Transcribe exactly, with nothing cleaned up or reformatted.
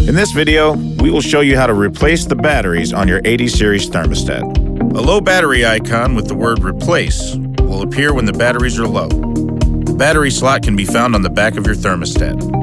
In this video, we will show you how to replace the batteries on your eighty series thermostat. A low battery icon with the word replace will appear when the batteries are low. The battery slot can be found on the back of your thermostat.